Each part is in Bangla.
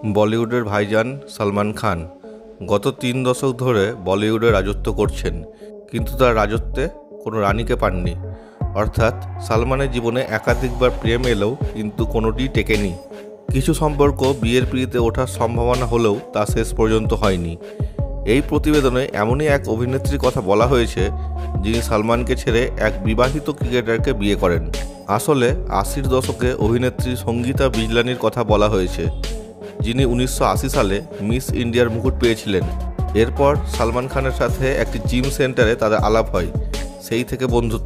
বলিউডের ভাইজান সালমান খান গত ৩ দশক ধরে বলিউডে রাজত্ব করছেন, কিন্তু তার রাজত্বে কোনো রানীকে পাননি। অর্থাৎ সালমানের জীবনে একাধিকবার প্রেম এলেও কিন্তু কোনোটি টেকেনি। কিছু সম্পর্ক বিয়ের পিঁড়িতে ওঠার সম্ভাবনা হলেও তা শেষ পর্যন্ত হয়নি। এই প্রতিবেদনে এমনই এক অভিনেত্রীর কথা বলা হয়েছে, যিনি সালমানকে ছেড়ে এক বিবাহিত ক্রিকেটারকে বিয়ে করেন। আসলে ৮০-র দশকে অভিনেত্রী সঙ্গীতা বিজলানির কথা বলা হয়েছে, যিনি ১৯৮০ সালে মিস ইন্ডিয়ার মুকুট পেয়েছিলেন। এরপর সালমান খানের সাথে একটি জিম সেন্টারে তাদের আলাপ হয়। সেই থেকে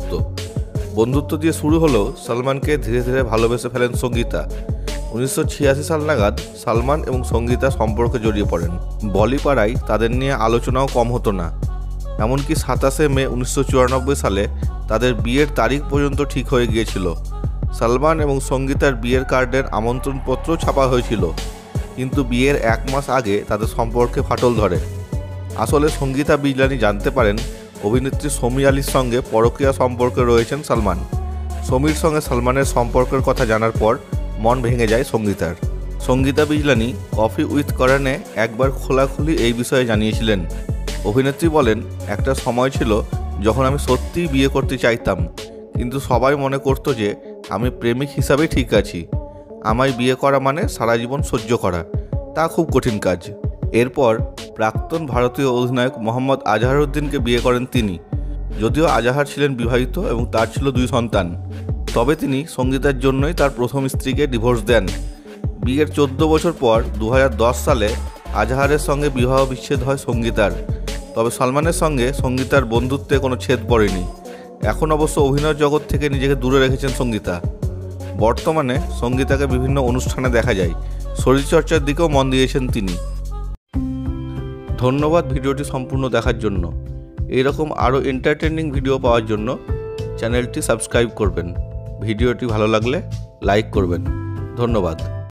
বন্ধুত্ব দিয়ে শুরু হলেও সালমানকে ধীরে ধীরে ভালোবেসে ফেলেন সঙ্গীতা। ১৯৮৬ সাল নাগাদ সালমান এবং সঙ্গীতা সম্পর্কে জড়িয়ে পড়েন। বলিপাড়ায় তাদের নিয়ে আলোচনাও কম হতো না। এমনকি ২৭শে মে ১৯৯৪ সালে তাদের বিয়ের তারিখ পর্যন্ত ঠিক হয়ে গিয়েছিল। সালমান এবং সঙ্গীতার বিয়ের কার্ডের আমন্ত্রণপত্র ছাপা হয়েছিল, কিন্তু বিয়ের ১ মাস আগে তাদের সম্পর্কে ফাটল ধরে। আসলে সঙ্গীতা বিজলানি জানতে পারেন অভিনেত্রী সমী আলীর সঙ্গে পরকীয়া সম্পর্কে রয়েছেন সালমান। সমীর সঙ্গে সালমানের সম্পর্কের কথা জানার পর মন ভেঙে যায় সঙ্গীতার। সঙ্গীতা বিজলানি কফি উইথ করণে একবার খোলাখুলি এই বিষয়ে জানিয়েছিলেন। অভিনেত্রী বলেন, একটা সময় ছিল যখন আমি সত্যিই বিয়ে করতে চাইতাম, কিন্তু সবাই মনে করতো যে আমি প্রেমিক হিসাবেই ঠিক আছি। আমায় বিয়ে করা মানে সারা জীবন সহ্য করা, তা খুব কঠিন কাজ। এরপর প্রাক্তন ভারতীয় অধিনায়ক মোহাম্মদ আজহারউদ্দিনকে বিয়ে করেন তিনি। যদিও আজহার ছিলেন বিবাহিত এবং তার ছিল ২ সন্তান, তবে তিনি সঙ্গীতার জন্যই তার প্রথম স্ত্রীকে ডিভোর্স দেন। বিয়ের ১৪ বছর পর ২০১০ সালে আজহারের সঙ্গে বিবাহ বিচ্ছেদ হয় সঙ্গীতার। তবে সালমানের সঙ্গে সঙ্গীতার বন্ধুত্বে কোনো ছেদ পড়েনি। এখন অবশ্য অভিনয় জগৎ থেকে নিজেকে দূরে রেখেছেন সঙ্গীতা। বর্তমানে সঙ্গীতাকে বিভিন্ন অনুষ্ঠানে দেখা যায়, শরীরচর্চার দিকেও মন দিয়েছেন তিনি। ধন্যবাদ ভিডিওটি সম্পূর্ণ দেখার জন্য। এইরকম আরও এন্টারটেইনিং ভিডিও পাওয়ার জন্য চ্যানেলটি সাবস্ক্রাইব করবেন। ভিডিওটি ভালো লাগলে লাইক করবেন। ধন্যবাদ।